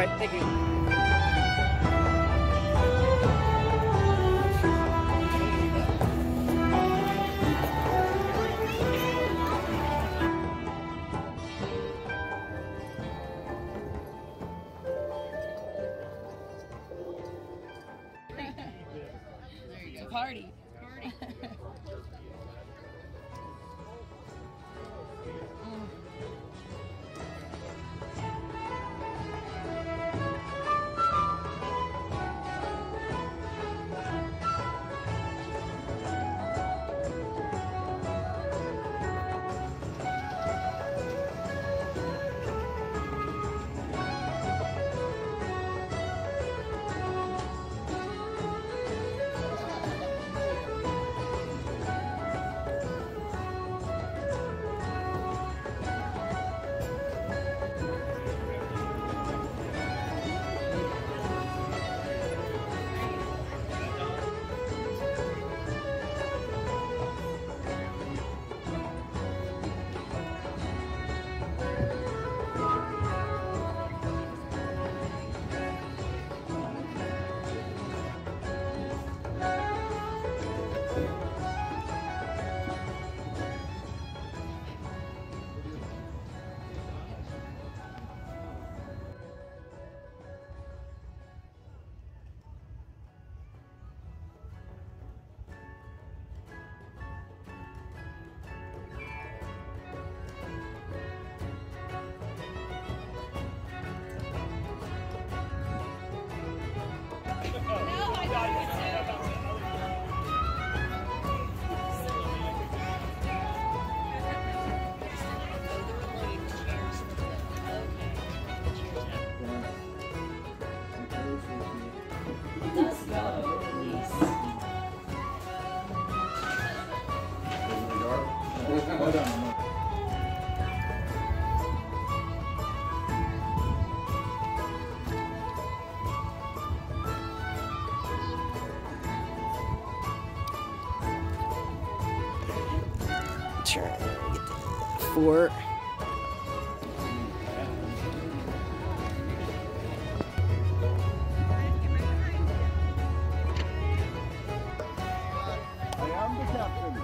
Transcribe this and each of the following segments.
right, thank you. Party. Try to get the 4. I am the captain.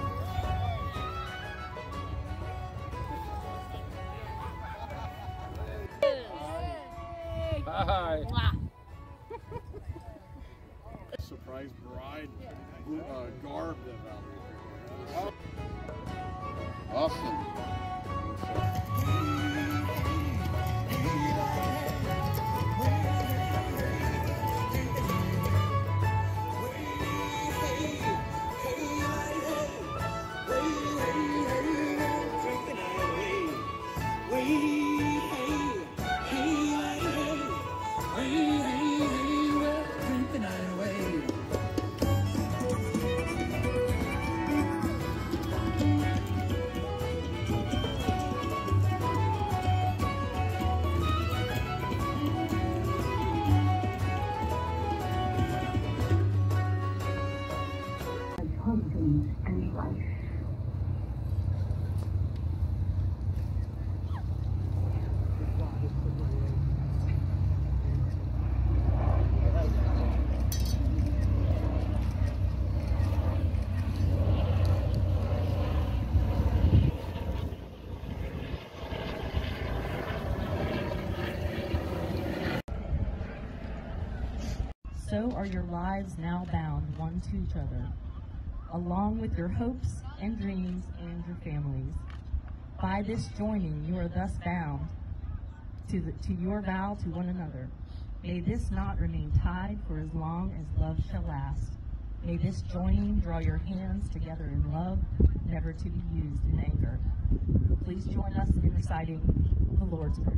Hi. Surprise bride garb that Valerie. Awesome. husband and wife. So are your lives now bound one to each other, along with your hopes and dreams and your families. By this joining, you are thus bound to your vow to one another. May this knot remain tied for as long as love shall last. May this joining draw your hands together in love, never to be used in anger. Please join us in reciting the Lord's Prayer.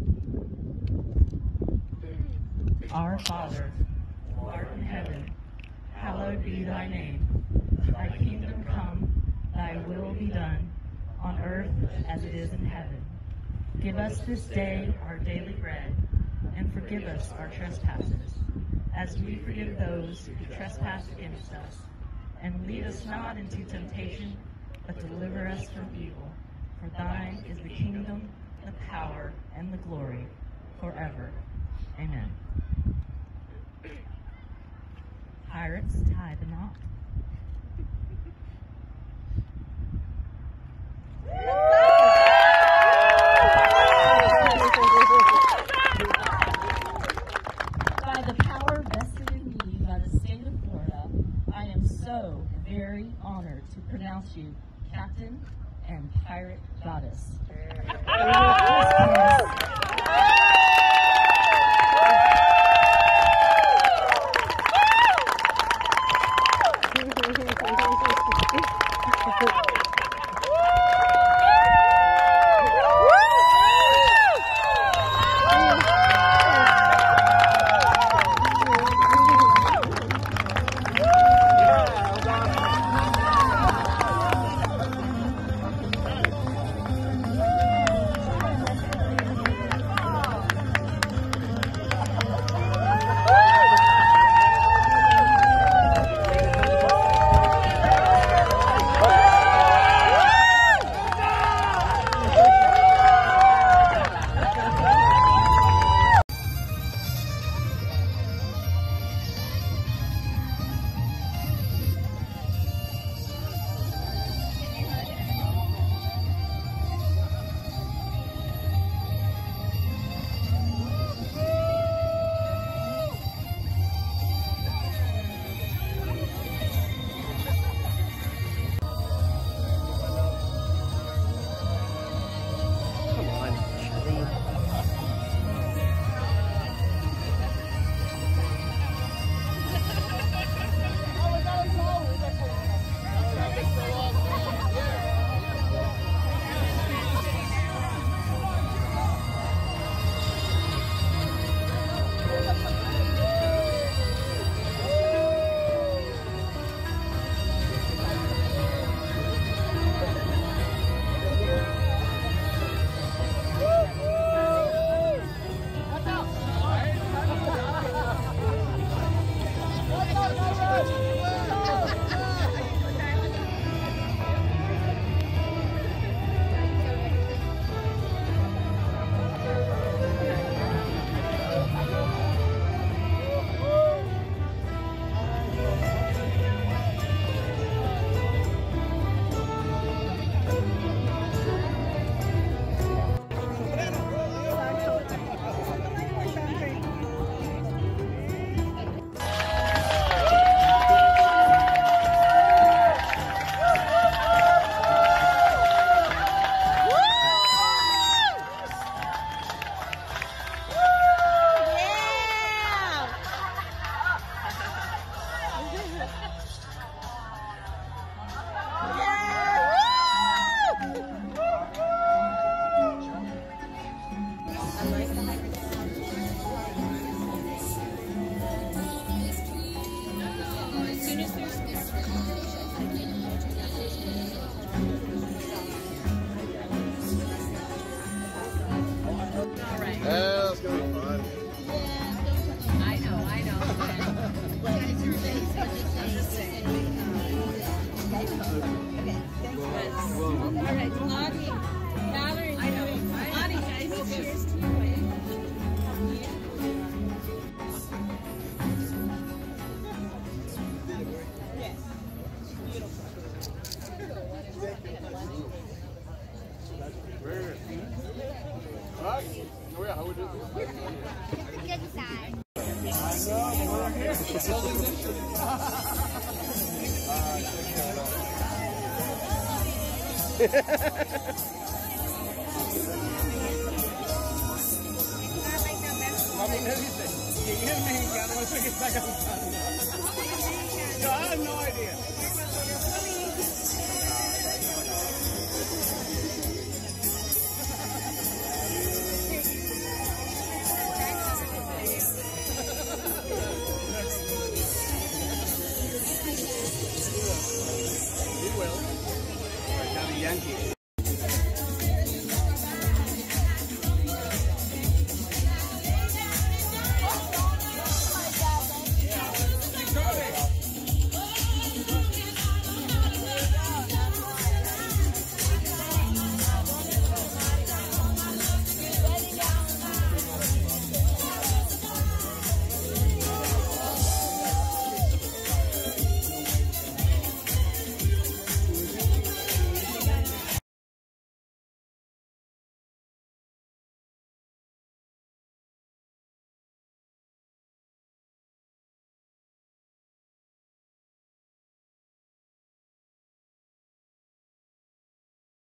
Our Father, who art in heaven, hallowed be thy name. Thy kingdom come, thy will be done, on earth as it is in heaven. Give us this day our daily bread, and forgive us our trespasses, as we forgive those who trespass against us. And lead us not into temptation, but deliver us from evil. For thine is the kingdom, the power, and the glory, forever. Amen. Pirates, tie the knot. By the power vested in me by the state of Florida, I am so very honored to pronounce you Captain and Pirate Goddess. Yeah, it's gonna be fun. I know. All right, Lottie, Valerie, I know. Lottie, guys, cheers to you. Right? Oh yeah, how would you do this? Good side. I know, we're here. I have no idea.